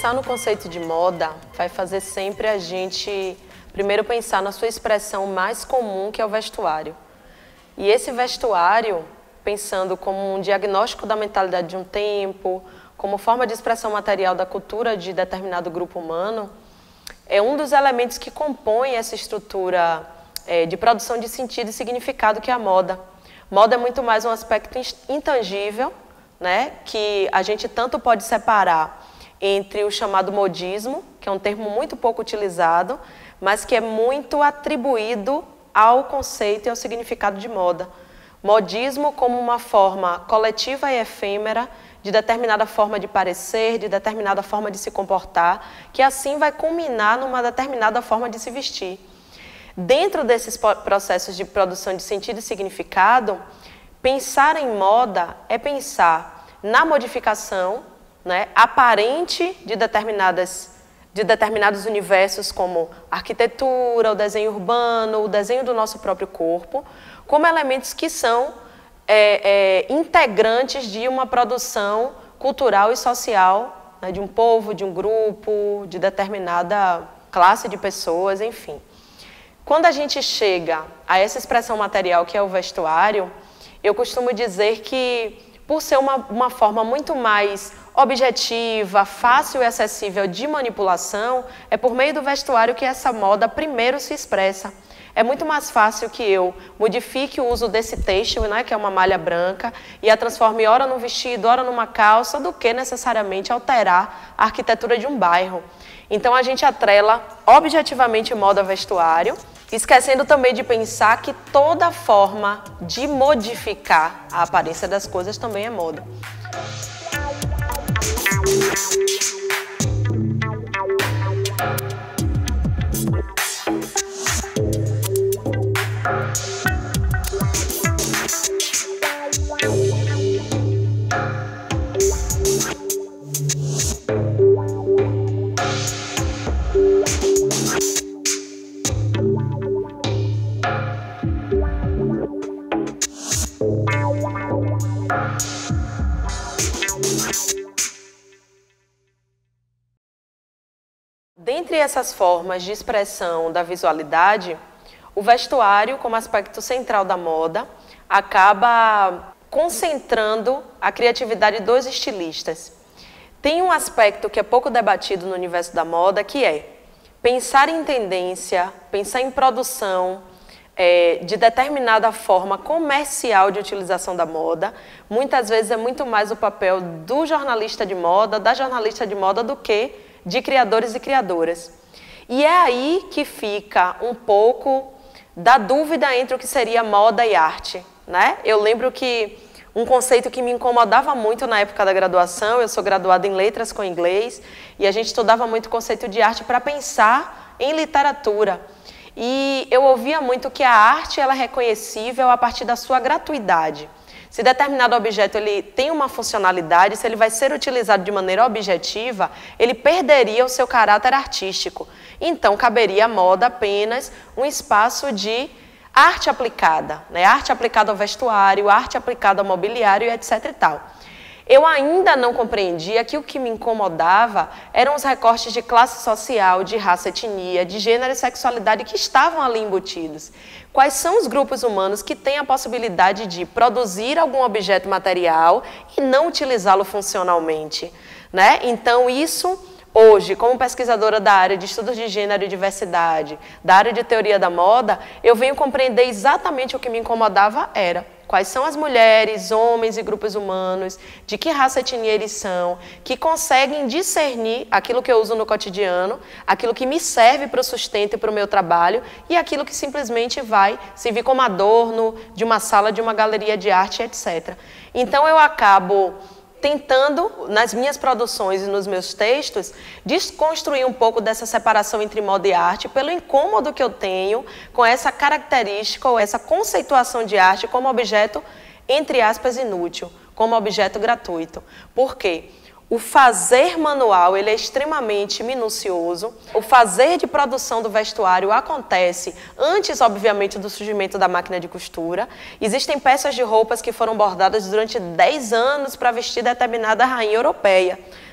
Pensar no conceito de moda vai fazer sempre a gente primeiro pensar na sua expressão mais comum, que é o vestuário. E esse vestuário, pensando como um diagnóstico da mentalidade de um tempo, como forma de expressão material da cultura de determinado grupo humano, é um dos elementos que compõem essa estrutura de produção de sentido e significado que é a moda. Moda é muito mais um aspecto intangível, né, que a gente tanto pode separar entre o chamado modismo, que é um termo muito pouco utilizado, mas que é muito atribuído ao conceito e ao significado de moda. Modismo como uma forma coletiva e efêmera de determinada forma de parecer, de determinada forma de se comportar, que assim vai culminar numa determinada forma de se vestir. Dentro desses processos de produção de sentido e significado, pensar em moda é pensar na modificação, né, aparente de determinados universos como a arquitetura, o desenho urbano, o desenho do nosso próprio corpo, como elementos que são integrantes de uma produção cultural e social, né, de um povo, de um grupo, de determinada classe de pessoas, enfim. Quando a gente chega a essa expressão material que é o vestuário, eu costumo dizer que, por ser uma forma muito mais objetiva, fácil e acessível de manipulação, é por meio do vestuário que essa moda primeiro se expressa. É muito mais fácil que eu modifique o uso desse têxtil, né, que é uma malha branca, e a transforme ora num vestido, ora numa calça, do que necessariamente alterar a arquitetura de um bairro. Então a gente atrela objetivamente moda vestuário, esquecendo também de pensar que toda forma de modificar a aparência das coisas também é moda. Dentre essas formas de expressão da visualidade, o vestuário, como aspecto central da moda, acaba concentrando a criatividade dos estilistas. Tem um aspecto que é pouco debatido no universo da moda, que é pensar em tendência, pensar em produção de determinada forma comercial de utilização da moda. Muitas vezes é muito mais o papel do jornalista de moda, da jornalista de moda, do que de criadores e criadoras. E é aí que fica um pouco da dúvida entre o que seria moda e arte, né? Eu lembro que um conceito que me incomodava muito na época da graduação, eu sou graduada em letras com inglês, e a gente estudava muito o conceito de arte para pensar em literatura. E eu ouvia muito que a arte ela é reconhecível a partir da sua gratuidade. Se determinado objeto ele tem uma funcionalidade, se ele vai ser utilizado de maneira objetiva, ele perderia o seu caráter artístico. Então, caberia à moda apenas um espaço de arte aplicada, né? Arte aplicada ao vestuário, arte aplicada ao mobiliário, etc. e tal. Eu ainda não compreendia que o que me incomodava eram os recortes de classe social, de raça, etnia, de gênero e sexualidade que estavam ali embutidos. Quais são os grupos humanos que têm a possibilidade de produzir algum objeto material e não utilizá-lo funcionalmente, né? Então isso, hoje, como pesquisadora da área de estudos de gênero e diversidade, da área de teoria da moda, eu venho compreender exatamente o que me incomodava era quais são as mulheres, homens e grupos humanos, de que raça e etnia eles são, que conseguem discernir aquilo que eu uso no cotidiano, aquilo que me serve para o sustento e para o meu trabalho, e aquilo que simplesmente vai servir como adorno de uma sala, de uma galeria de arte, etc. Então eu acabo tentando, nas minhas produções e nos meus textos, desconstruir um pouco dessa separação entre moda e arte, pelo incômodo que eu tenho com essa característica ou essa conceituação de arte como objeto, entre aspas, inútil, como objeto gratuito. Por quê? O fazer manual ele é extremamente minucioso. O fazer de produção do vestuário acontece antes, obviamente, do surgimento da máquina de costura. Existem peças de roupas que foram bordadas durante 10 anos para vestir determinada rainha europeia,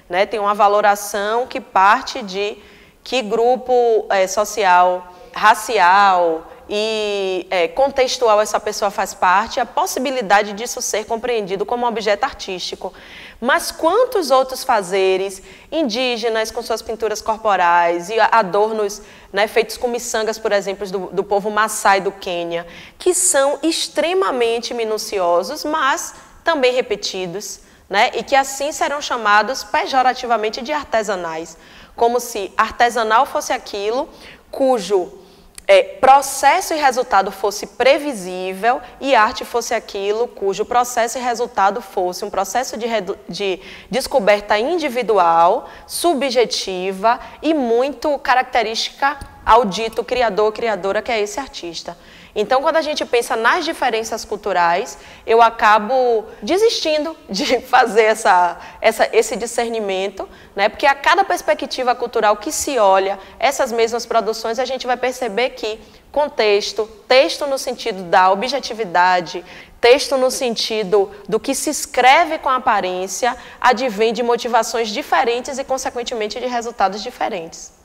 né? Tem uma valoração que parte de que grupo social, racial e contextual essa pessoa faz parte, a possibilidade disso ser compreendido como um objeto artístico. Mas quantos outros fazeres indígenas com suas pinturas corporais e adornos, né, feitos com miçangas, por exemplo, do povo Maasai do Quênia, que são extremamente minuciosos, mas também repetidos, né, e que assim serão chamados pejorativamente de artesanais, como se artesanal fosse aquilo cujo processo e resultado fosse previsível e arte fosse aquilo cujo processo e resultado fosse um processo de descoberta individual, subjetiva e muito característica ao dito criador, criadora, que é esse artista. Então, quando a gente pensa nas diferenças culturais, eu acabo desistindo de fazer esse discernimento, né? Porque a cada perspectiva cultural que se olha essas mesmas produções, a gente vai perceber que contexto, texto no sentido da objetividade, texto no sentido do que se escreve com aparência, advém de motivações diferentes e, consequentemente, de resultados diferentes.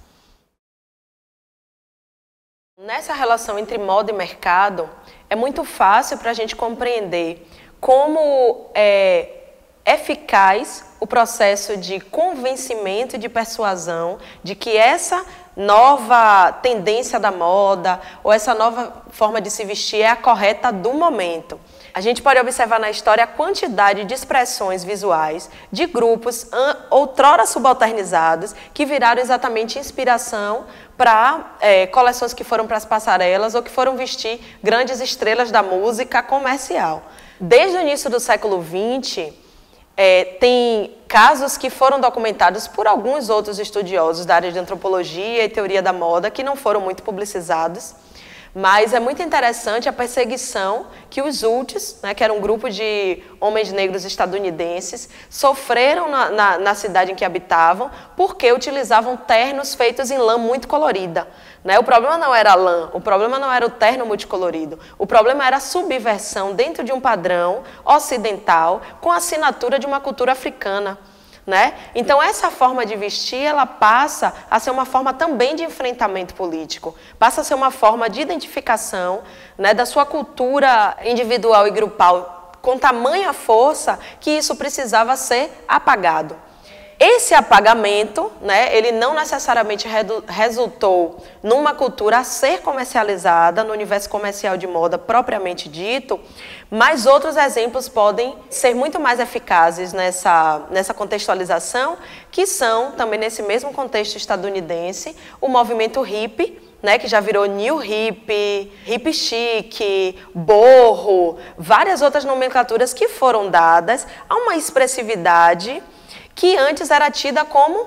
Nessa relação entre moda e mercado, é muito fácil para a gente compreender como é eficaz o processo de convencimento e de persuasão de que essa nova tendência da moda ou essa nova forma de se vestir é a correta do momento. A gente pode observar na história a quantidade de expressões visuais de grupos outrora subalternizados que viraram exatamente inspiração para coleções que foram para as passarelas ou que foram vestir grandes estrelas da música comercial. Desde o início do século XX, tem casos que foram documentados por alguns outros estudiosos da área de antropologia e teoria da moda que não foram muito publicizados. Mas é muito interessante a perseguição que os Zults, né, que era um grupo de homens negros estadunidenses, sofreram na cidade em que habitavam porque utilizavam ternos feitos em lã muito colorida. Né? O problema não era a lã, o problema não era o terno multicolorido, o problema era a subversão dentro de um padrão ocidental com a assinatura de uma cultura africana. Né? Então, essa forma de vestir, ela passa a ser uma forma também de enfrentamento político, passa a ser uma forma de identificação, né, da sua cultura individual e grupal com tamanha força que isso precisava ser apagado. Esse apagamento, né, ele não necessariamente resultou numa cultura a ser comercializada, no universo comercial de moda propriamente dito, mas outros exemplos podem ser muito mais eficazes nessa contextualização, que são, também nesse mesmo contexto estadunidense, o movimento hippie, né, que já virou new hippie, hippie chique, boho, várias outras nomenclaturas que foram dadas a uma expressividade que antes era tida como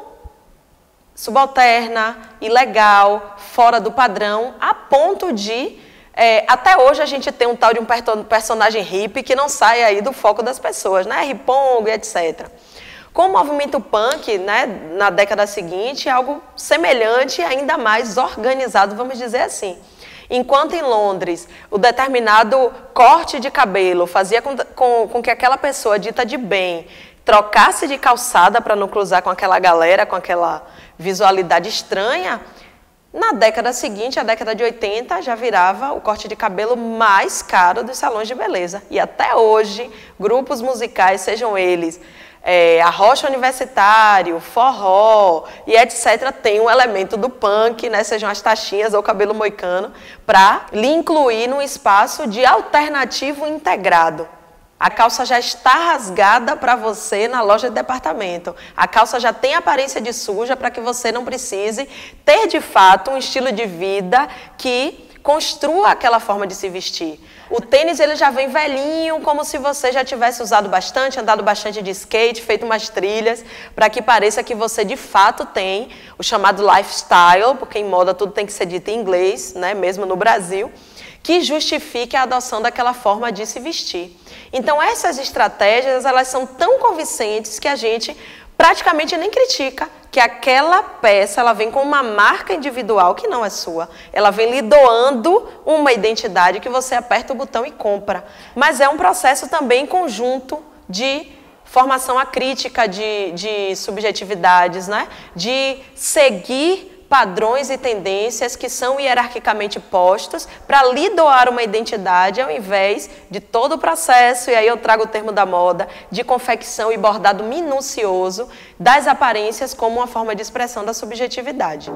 subalterna, ilegal, fora do padrão, a ponto de, até hoje a gente tem um tal de um personagem hippie que não sai aí do foco das pessoas, né? Ripongo e etc. Com o movimento punk, né, na década seguinte, algo semelhante e ainda mais organizado, vamos dizer assim. Enquanto em Londres o determinado corte de cabelo fazia com que aquela pessoa dita de bem trocasse de calçada para não cruzar com aquela galera, com aquela visualidade estranha, na década seguinte, a década de 80, já virava o corte de cabelo mais caro dos salões de beleza. E até hoje, grupos musicais, sejam eles arrocha universitário, forró e etc., tem um elemento do punk, né, sejam as taxinhas ou cabelo moicano, para lhe incluir num espaço de alternativo integrado. A calça já está rasgada para você na loja de departamento. A calça já tem aparência de suja para que você não precise ter, de fato, um estilo de vida que construa aquela forma de se vestir. O tênis ele já vem velhinho, como se você já tivesse usado bastante, andado bastante de skate, feito umas trilhas, para que pareça que você, de fato, tem o chamado lifestyle, porque em moda tudo tem que ser dito em inglês, né, mesmo no Brasil, que justifique a adoção daquela forma de se vestir. Então, essas estratégias, elas são tão convincentes que a gente praticamente nem critica que aquela peça ela vem com uma marca individual que não é sua. Ela vem lhe doando uma identidade que você aperta o botão e compra. Mas é um processo também conjunto de formação à crítica de subjetividades, né? De seguir padrões e tendências que são hierarquicamente postos para lhe doar uma identidade ao invés de todo o processo, e aí eu trago o termo da moda, de confecção e bordado minucioso das aparências como uma forma de expressão da subjetividade.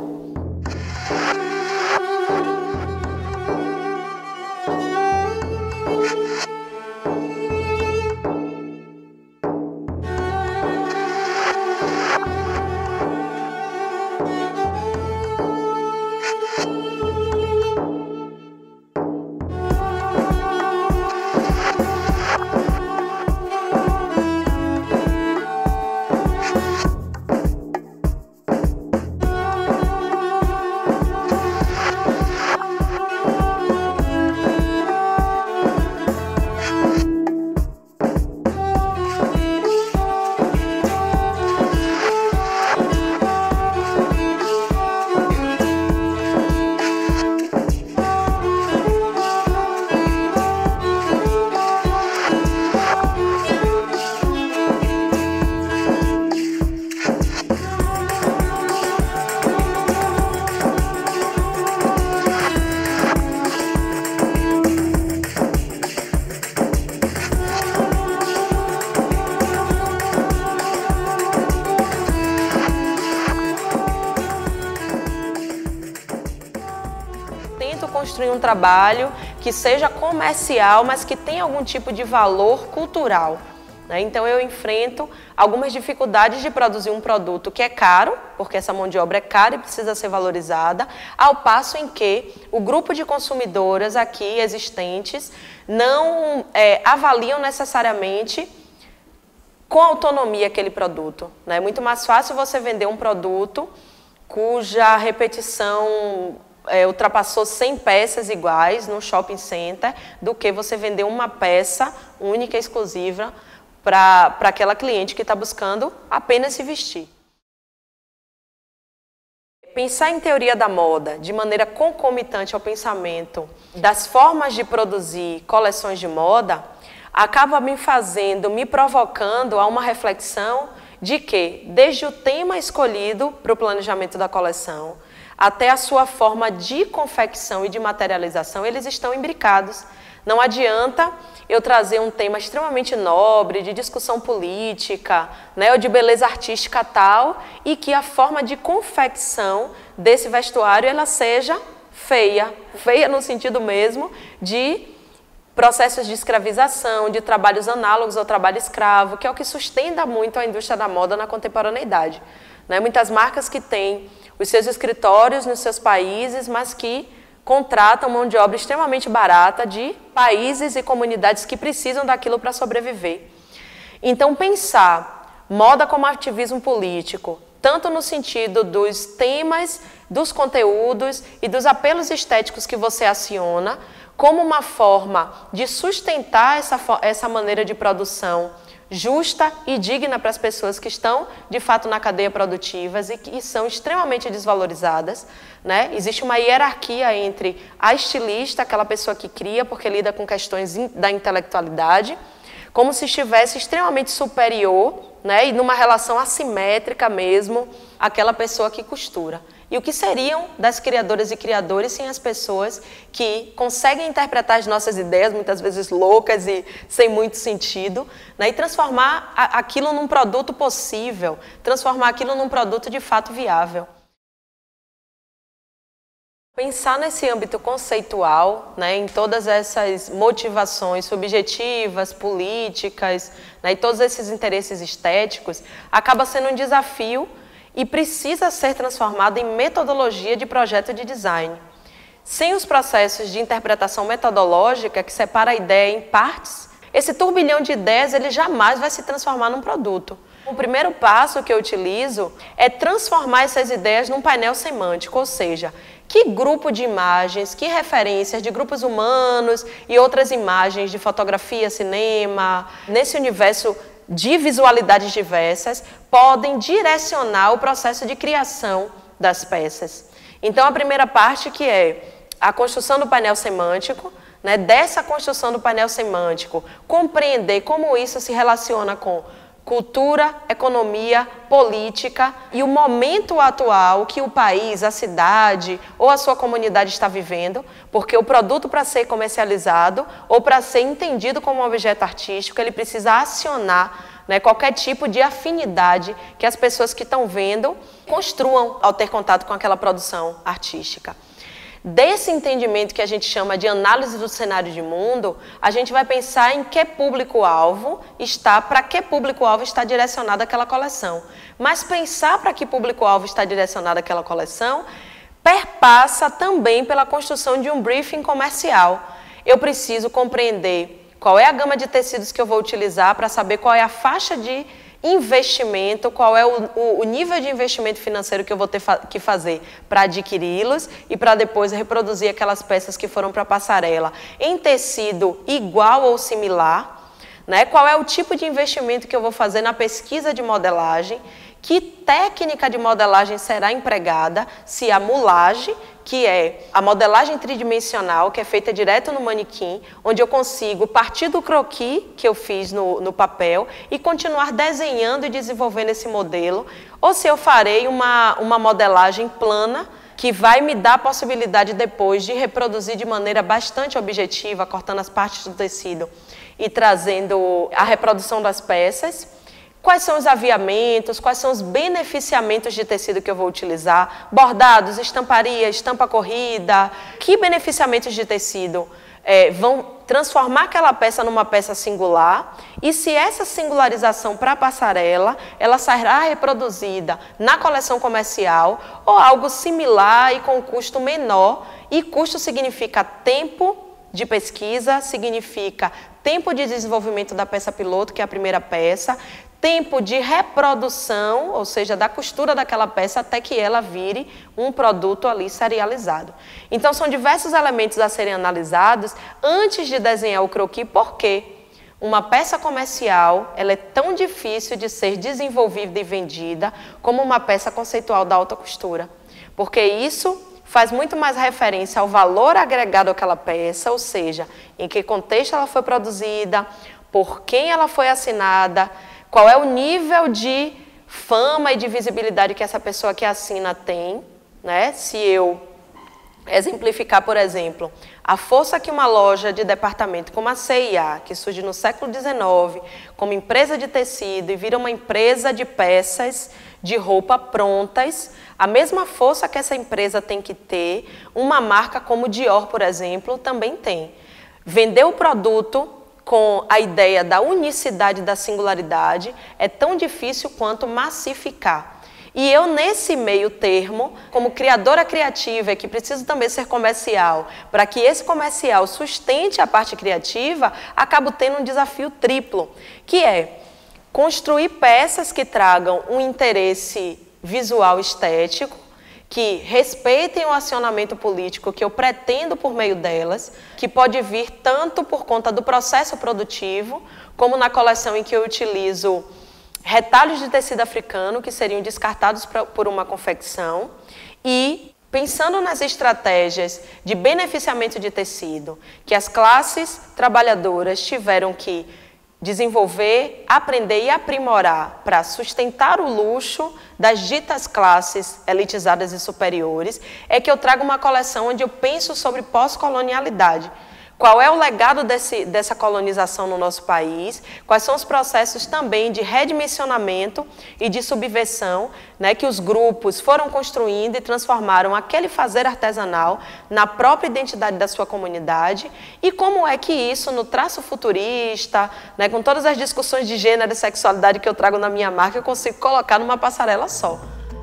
Construir um trabalho que seja comercial, mas que tenha algum tipo de valor cultural, né? Então eu enfrento algumas dificuldades de produzir um produto que é caro, porque essa mão de obra é cara e precisa ser valorizada, ao passo em que o grupo de consumidoras aqui existentes não avaliam necessariamente com autonomia aquele produto, né? É muito mais fácil você vender um produto cuja repetição ultrapassou 100 peças iguais no shopping center do que você vender uma peça única e exclusiva para aquela cliente que está buscando apenas se vestir. Pensar em teoria da moda de maneira concomitante ao pensamento das formas de produzir coleções de moda acaba me provocando a uma reflexão de que, desde o tema escolhido para o planejamento da coleção, até a sua forma de confecção e de materialização, eles estão imbricados. Não adianta eu trazer um tema extremamente nobre, de discussão política, né, ou de beleza artística tal, e que a forma de confecção desse vestuário ela seja feia. Feia no sentido mesmo de processos de escravização, de trabalhos análogos ao trabalho escravo, que é o que sustenta muito a indústria da moda na contemporaneidade, né? Muitas marcas que têm os seus escritórios nos seus países, mas que contratam mão de obra extremamente barata de países e comunidades que precisam daquilo para sobreviver. Então, pensar moda como ativismo político, tanto no sentido dos temas, dos conteúdos e dos apelos estéticos que você aciona, como uma forma de sustentar essa maneira de produção justa e digna para as pessoas que estão, de fato, na cadeia produtiva e que são extremamente desvalorizadas, né? Existe uma hierarquia entre a estilista, aquela pessoa que cria, porque lida com questões da intelectualidade, como se estivesse extremamente superior, né? E numa relação assimétrica mesmo, àquela pessoa que costura. E o que seriam das criadoras e criadores sem as pessoas que conseguem interpretar as nossas ideias, muitas vezes loucas e sem muito sentido, né, e transformar aquilo num produto possível, transformar aquilo num produto de fato viável. Pensar nesse âmbito conceitual, né, em todas essas motivações subjetivas, políticas, né, e todos esses interesses estéticos, acaba sendo um desafio e precisa ser transformado em metodologia de projeto de design. Sem os processos de interpretação metodológica que separa a ideia em partes, esse turbilhão de ideias ele jamais vai se transformar num produto. O primeiro passo que eu utilizo é transformar essas ideias num painel semântico, ou seja, que grupo de imagens, que referências de grupos humanos e outras imagens de fotografia, cinema, nesse universo de visualidades diversas, podem direcionar o processo de criação das peças. Então, a primeira parte que é a construção do painel semântico, né, dessa construção do painel semântico, compreender como isso se relaciona com cultura, economia, política e o momento atual que o país, a cidade ou a sua comunidade está vivendo, porque o produto, para ser comercializado ou para ser entendido como um objeto artístico, ele precisa acionar, né, qualquer tipo de afinidade que as pessoas que estão vendo construam ao ter contato com aquela produção artística. Desse entendimento que a gente chama de análise do cenário de mundo, a gente vai pensar em que público-alvo está, para que público-alvo está direcionada aquela coleção. Mas pensar para que público-alvo está direcionada aquela coleção perpassa também pela construção de um briefing comercial. Eu preciso compreender qual é a gama de tecidos que eu vou utilizar para saber qual é a faixa de investimento, qual é o nível de investimento financeiro que eu vou ter que fazer para adquiri-los e para depois reproduzir aquelas peças que foram para a passarela em tecido igual ou similar, né? Qual é o tipo de investimento que eu vou fazer na pesquisa de modelagem, que técnica de modelagem será empregada, se a mulagem, que é a modelagem tridimensional, que é feita direto no manequim, onde eu consigo partir do croquis que eu fiz no papel e continuar desenhando e desenvolvendo esse modelo, ou se eu farei uma modelagem plana, que vai me dar a possibilidade depois de reproduzir de maneira bastante objetiva, cortando as partes do tecido e trazendo a reprodução das peças. Quais são os aviamentos, quais são os beneficiamentos de tecido que eu vou utilizar, bordados, estamparia, estampa corrida, que beneficiamentos de tecido vão transformar aquela peça numa peça singular e se essa singularização para a passarela, ela será reproduzida na coleção comercial ou algo similar e com custo menor, e custo significa tempo de pesquisa, significa tempo de desenvolvimento da peça piloto, que é a primeira peça, tempo de reprodução, ou seja, da costura daquela peça até que ela vire um produto ali serializado. Então, são diversos elementos a serem analisados antes de desenhar o croquis, porque uma peça comercial ela é tão difícil de ser desenvolvida e vendida como uma peça conceitual da alta costura, porque isso faz muito mais referência ao valor agregado àquela peça, ou seja, em que contexto ela foi produzida, por quem ela foi assinada, qual é o nível de fama e de visibilidade que essa pessoa que assina tem, né? Se eu exemplificar, por exemplo, a força que uma loja de departamento como a C&A, que surge no século XIX, como empresa de tecido e vira uma empresa de peças de roupa prontas, a mesma força que essa empresa tem que ter, uma marca como Dior, por exemplo, também tem. Vender o produto com a ideia da unicidade, da singularidade, é tão difícil quanto massificar. E eu, nesse meio termo, como criadora criativa, que preciso também ser comercial, para que esse comercial sustente a parte criativa, acabo tendo um desafio triplo, que é construir peças que tragam um interesse visual estético, que respeitem o acionamento político que eu pretendo por meio delas, que pode vir tanto por conta do processo produtivo, como na coleção em que eu utilizo retalhos de tecido africano que seriam descartados por uma confecção, e pensando nas estratégias de beneficiamento de tecido que as classes trabalhadoras tiveram que desenvolver, aprender e aprimorar para sustentar o luxo das ditas classes elitizadas e superiores, é que eu trago uma coleção onde eu penso sobre pós-colonialidade. Qual é o legado dessa colonização no nosso país? Quais são os processos também de redimensionamento e de subversão, né, que os grupos foram construindo e transformaram aquele fazer artesanal na própria identidade da sua comunidade? E como é que isso, no traço futurista, né, com todas as discussões de gênero e sexualidade que eu trago na minha marca, eu consigo colocar numa passarela só?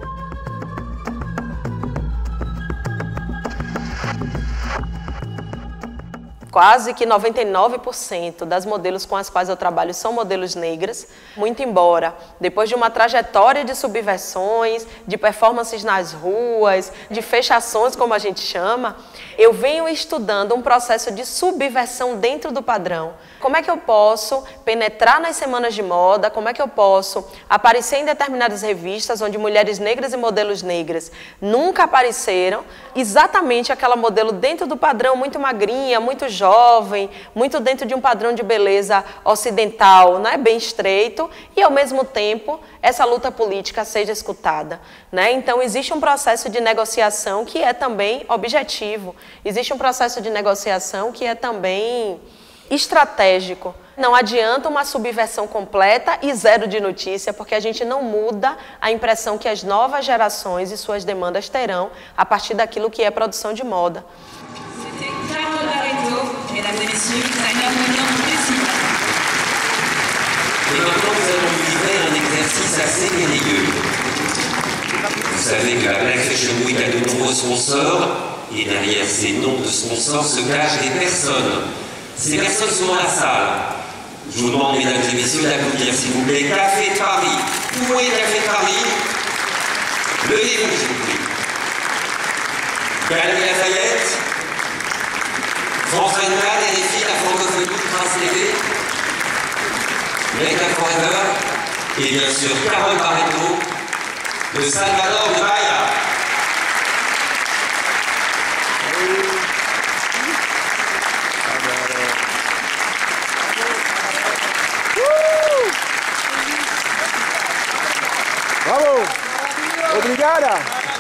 Quase que 99% das modelos com as quais eu trabalho são modelos negras, muito embora, depois de uma trajetória de subversões, de performances nas ruas, de fechações, como a gente chama, eu venho estudando um processo de subversão dentro do padrão. Como é que eu posso penetrar nas semanas de moda, como é que eu posso aparecer em determinadas revistas onde mulheres negras e modelos negras nunca apareceram, exatamente aquela modelo dentro do padrão, muito magrinha, muito jovem, jovem, muito dentro de um padrão de beleza ocidental, né, bem estreito, e ao mesmo tempo essa luta política seja escutada, né? Então existe um processo de negociação que é também objetivo, existe um processo de negociação que é também estratégico. Não adianta uma subversão completa e zero de notícia, porque a gente não muda a impressão que as novas gerações e suas demandas terão a partir daquilo que é produção de moda. Et maintenant, nous allons livrer un exercice assez périlleux. Vous savez que la Black Fashion Week a de nombreux sponsors, et derrière ces noms de sponsors se cachent des personnes. Ces personnes sont dans la salle. Je vous demande, mesdames et messieurs, d'applaudir, s'il vous plaît, Café de Paris. Où est Café de Paris? Levez-vous, s'il vous plaît. Galerie Lafayette, France 24, RFI, la francophonie, Trace TV, Make Forever, et bien sûr Carole Barreto, de Salvador de Bahia. Bravo! Obrigada!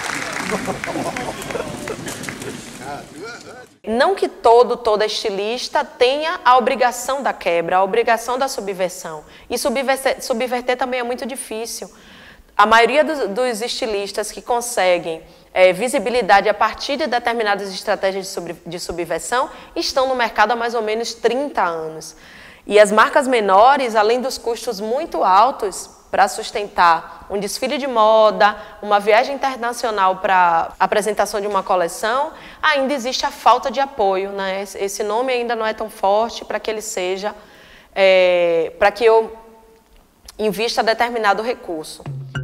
Não que toda estilista tenha a obrigação da quebra, a obrigação da subversão. E subverter também é muito difícil. A maioria dos estilistas que conseguem visibilidade a partir de determinadas estratégias de subversão estão no mercado há mais ou menos 30 anos. E as marcas menores, além dos custos muito altos para sustentar um desfile de moda, uma viagem internacional para apresentação de uma coleção, ainda existe a falta de apoio, né? Esse nome ainda não é tão forte para que ele seja, para que eu invista determinado recurso.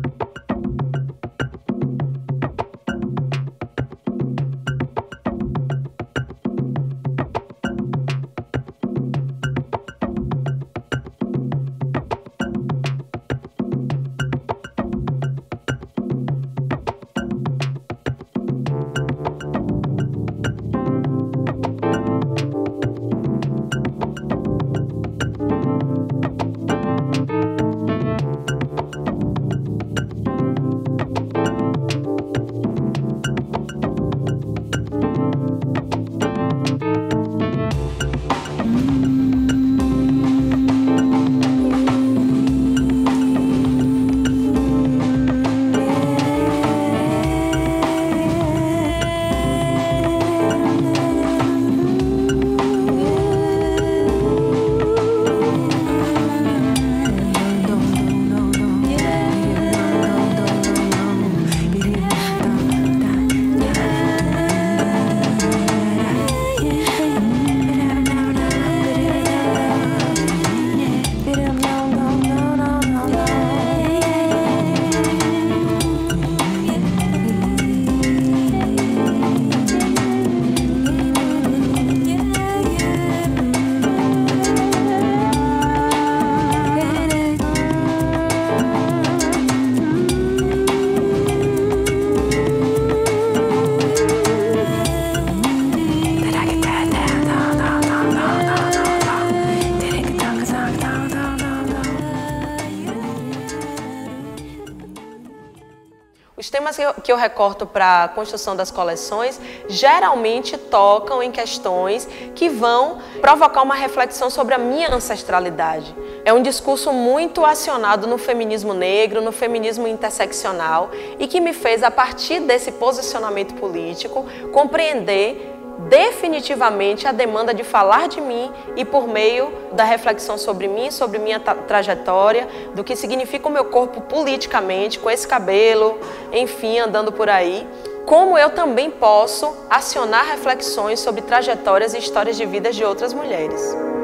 Os temas que eu recorto para a construção das coleções geralmente tocam em questões que vão provocar uma reflexão sobre a minha ancestralidade. É um discurso muito acionado no feminismo negro, no feminismo interseccional e que me fez, a partir desse posicionamento político, compreender definitivamente a demanda de falar de mim e por meio da reflexão sobre mim, sobre minha trajetória, do que significa o meu corpo politicamente, com esse cabelo, enfim, andando por aí, como eu também posso acionar reflexões sobre trajetórias e histórias de vidas de outras mulheres.